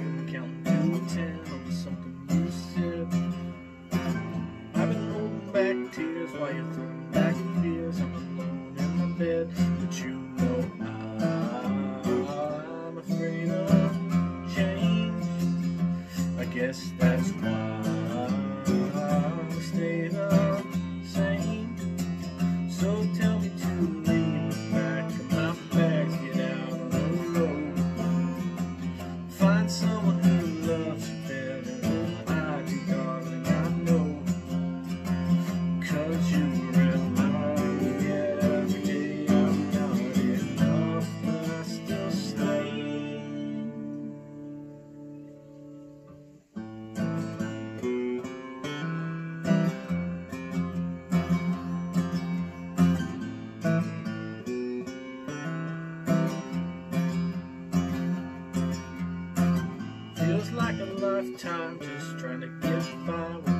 counting to 10 over something you said. I've been holding back tears while you're throwing back fears. I'm alone in my bed, but you know I'm afraid of change. I guess that's why I stay the same. So tell me to leave the back of my bag, get out on the road, find someone who loves you better than I do, darling, I know. 'Cause you remind me every day I'm not enough, but I still stay. Feels like a lifetime just trying to get by.